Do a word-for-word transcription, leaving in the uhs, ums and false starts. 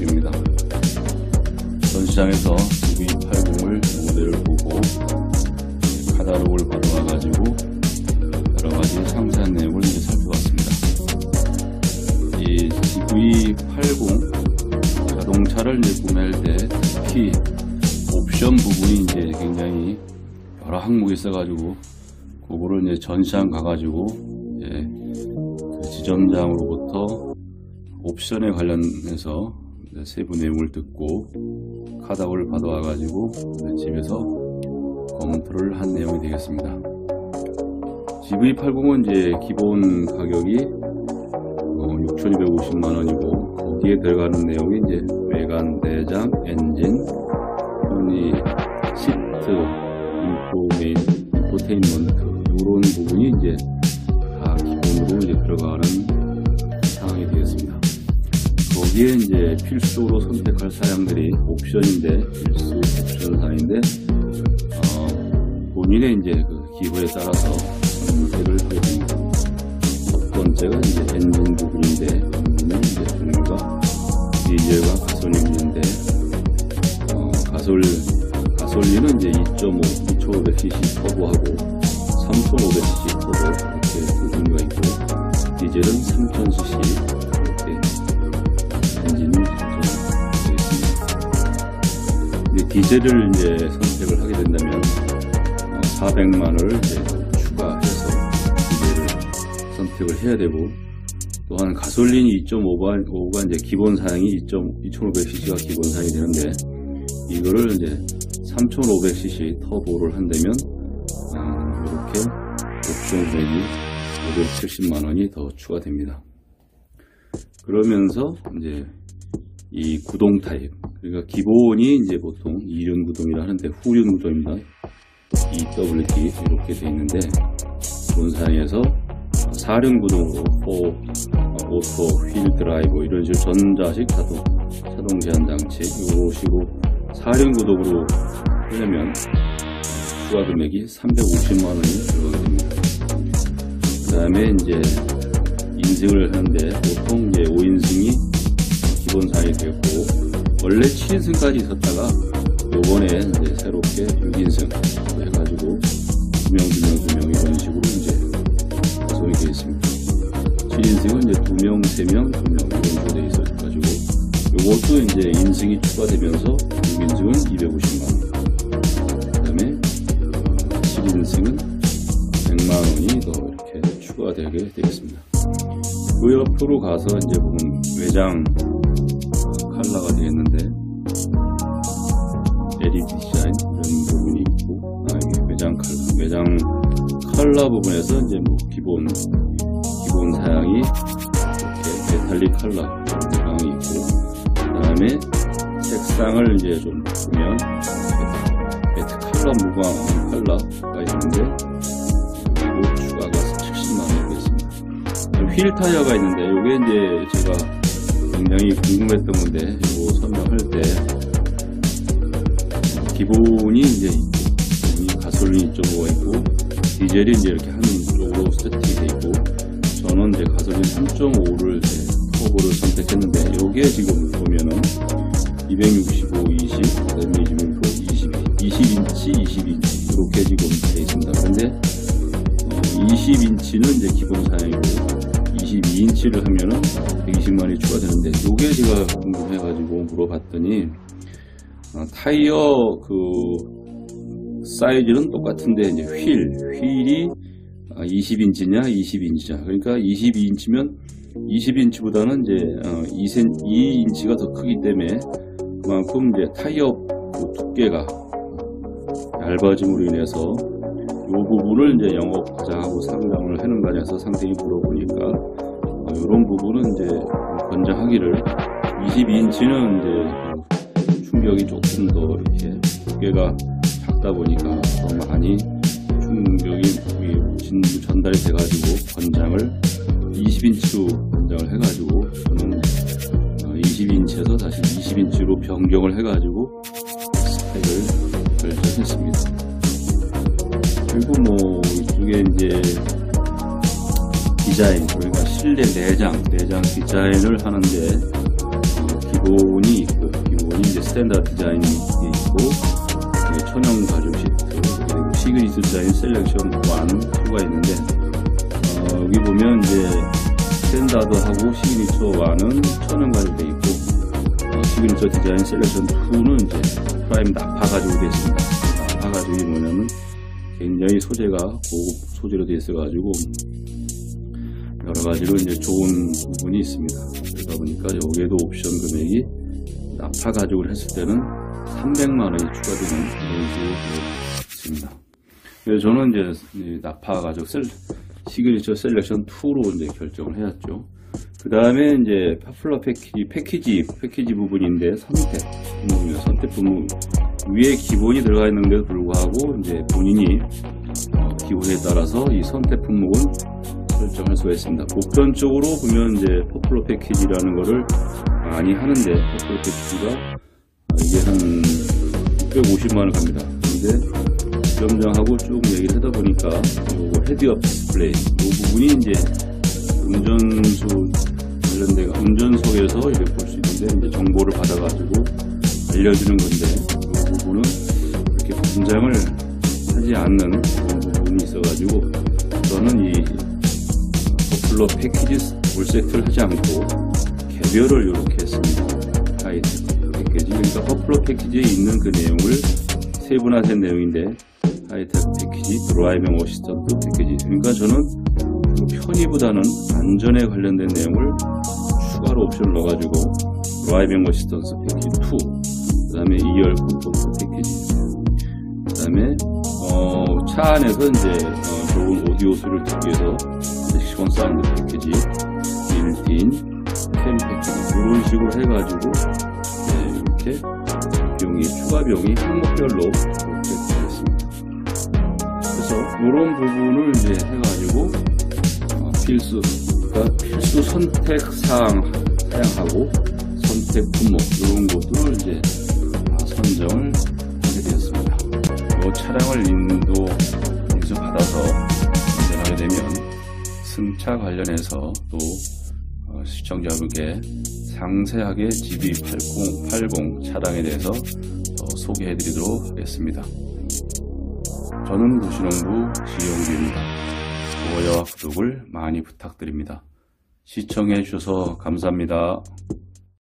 됩니다. 전시장에서 지브이 팔십을 모델을 보고 카탈로그를 받아와 가지고 여러가지 상세한 내용을 이제 살펴봤습니다. 이 지브이 팔십 자동차를 이제 구매할 때 특히 옵션 부분이 이제 굉장히 여러 항목이 있어가지고 그거를 이제 전시장 가가지고 이제 그 지점장으로부터 옵션에 관련해서 세부 내용을 듣고 카talog을 받아와 가지고 집에서 검토를 한 내용이 되겠습니다. 지브이 팔십은 이제 기본 가격이 육천이백오십만 원이고 거기에 들어가는 내용이 이제 외관, 내장, 엔진, 흔히 시트, 인포메인, 인포테인먼트 이런 부분이 이제 다 기본으로 이제 들어가는 상황이 되겠습니다. 거기에 이제 필수적으로 선택할 사양들이 옵션인데 필수 옵션 사양인데 어, 본인의 이제 그 기호에 따라서 선택을 하게 됩니다. 첫 번째가 이제 엔진 부분인데 엔진은 이제 종류가 디젤과 가솔린인데 어, 가솔 가솔린은 이제 이 점 오, 이천오백 씨씨 터보하고 삼천오백 씨씨 터보 이렇게 두 종류가 있고 디젤은 삼천 씨씨 엔진이 되겠습니다. 디젤을 이제 선택을 하게 된다면 사백만 원을 이제 추가해서 디젤을 선택을 해야 되고, 또한 가솔린이 이 점 오가 이제 기본 사양이 이천오백 씨씨가 기본 사양이 되는데 이거를 이제 삼천오백 씨씨 터보를 한다면 아, 이렇게 옵션 금액이 오백칠십만 원이 더 추가됩니다. 그러면서 이제 이 구동 타입, 그러니까 기본이 이제 보통 이륜 구동이라 하는데 후륜 구동입니다. 이 더블유 티 이렇게 되어 있는데 본사양에서 사륜 구동으로 포, 오토, 휠 드라이브 이런 식으로 전자식 자동, 자동 제한 장치 이런 식으로 사륜 구동으로 하려면 추가 금액이 삼백오십만 원이 들어가게 됩니다. 그 다음에 이제 인승을 하는데 보통 이제 오 인승이 기본 사양이 되었고 원래 칠 인승까지 있었다가 요번에 이제 새롭게 육 인승 해가지고 두 명, 두 명, 두 명 이런 식으로 이제 구성이 되어 있습니다. 칠 인승은 이제 두 명, 세 명, 두 명 이런 식으로 되어 있어가지고 요것도 이제 인승이 추가되면서 육 인승은 이백오십만 원, 그 다음에 칠 인승은 백만 원이 더 이렇게 추가되게 되겠습니다. 그 옆으로 가서 이제 보면 외장 컬러가 되겠는데 엘이디 디자인 이런 부분이 있고, 아, 외장 컬러, 외장 컬러 부분에서 이제 뭐 기본 기본 사양이 이렇게 메탈릭 컬러 사양이 있고, 그 다음에 색상을 이제 좀 보면 매트 컬러, 무광 컬러가 있는데 그리고 추가가 칠십만 원이 되겠습니다. 휠 타이어가 있는데 이게 이제 제가 굉장히 궁금했던 건데 이거 설명할 때 기본이 이제 있고 가솔린 이 점 오가 있고 디젤이 이제 이렇게 한쪽으로 세팅이 돼 있고, 저는 이제 가솔린 삼 점 오를 터보를 선택했는데 요게 지금 보면은 이백육십오, 이십, 그다음에 지금 이십, 이십 인치, 이십 인치 이렇게 지금 돼 있습니다. 그런데 어, 이십 인치는 이제 기본 사양이고 이십이 인치를 하면은 백이십만 원이 추가되는데 요게 제가 궁금해가지고 물어봤더니 어, 타이어 그 사이즈는 똑같은데 이제 휠, 휠이 이십 인치냐 이십 인치냐, 그러니까 이십이 인치면 이십 인치보다는 이제 어, 이 인치가 더 크기 때문에 그만큼 이제 타이어 그 두께가 얇아짐으로 인해서 이 부분을 이제 영업 과장하고 상담을 하는 과정에서 상당히 물어보니까 어, 이런 부분은 이제 권장하기를 이십이 인치는 이제 충격이 조금 더 이렇게 두께가 작다 보니까 더 많이 충격이 진두 전달이 돼가지고 권장을 이십 인치로 권장을 해가지고 저는 이십이 인치에서 다시 이십 인치로 변경을 해가지고 스펙을 결정했습니다. 그리고 뭐 이쪽에 이제 디자인, 그러니까 실내 내장, 내장 디자인을 하는데 어, 기본이 있고, 기본이 이제 스탠다드 디자인이 있고, 천연 가죽 시트, 그리고 시그니처 디자인 셀렉션 일, 이가 있는데, 어, 여기 보면 이제 스탠다드하고 시그니처 일은 천연 가죽 돼 있고, 어, 시그니처 디자인 셀렉션 이는 이제 프라임 나파 가죽으로 되어 있습니다. 나파 가죽이 뭐냐면 굉장히 소재가 고급 소재로 되어 있어가지고 여러 가지로 이제 좋은 부분이 있습니다. 그러다 보니까 여기에도 옵션 금액이 나파 가죽을 했을 때는 삼백만 원이 추가되는 그런 식으로 되어 있습니다. 그래서 저는 이제 나파 가죽 셀, 시그니처 셀렉션 이로 이제 결정을 해놨죠. 그 다음에 이제 파플러 패키지, 패키지, 패키지 부분인데 선택 부분입니다. 선택 부분 위에 기본이 들어가 있는데도 불구하고 이제 본인이 어, 기본에 따라서 이 선택 품목은 설정할 수가 있습니다. 보편적으로 보면 이제 퍼플러 패키지라는 거를 많이 하는데 퍼플러 패키지가 아, 이게 한 육백오십만 원 갑니다. 근데 점장하고 쭉 얘기를 하다 보니까 요거 헤드업 디스플레이 이 부분이 이제 운전수 관련된 운전석에서 이렇게 볼 수 있는데 이제 정보를 받아가지고 알려주는 건데 이 부분은 이렇게 분장을 하지 않는 그런 부분이 있어가지고 저는 이 퍼플러 패키지 올 세트를 하지 않고 개별을 이렇게 했습니다. 하이테크 패키지, 그러니까 퍼플러 패키지에 있는 그 내용을 세분화된 내용인데 하이테크 패키지, 드라이빙 어시스턴트 패키지, 그러니까 저는 편의보다는 안전에 관련된 내용을 추가로 옵션을 넣어가지고 드라이빙 어시스턴스 패키지 이, 그 다음에 이열 컴포트 패키지, 그 다음에 어, 차 안에서 이제 어, 좋은 오디오 소리를 듣기 위해서 섹시건 사운드 패키지, 빌트인 펜 패키지 이런 식으로 해가지고 네, 이렇게 비용이 추가 비용이 항목별로 이렇게 되겠습니다. 그래서 이런 부분을 이제 해가지고 어, 필수 그러니까 필수 선택 사항 사양하고 선택 품목 이런 것들을 이제 선정을 하게 되었습니다. 이 차량을 인도 인수 받아서 운전하게 되면 승차 관련해서 또 어, 시청자분께 상세하게 지비 팔십 차량에 대해서 어, 소개해 드리도록 하겠습니다. 저는 도시농부 지영규입니다. 좋아요와 구독을 많이 부탁드립니다. 시청해 주셔서 감사합니다.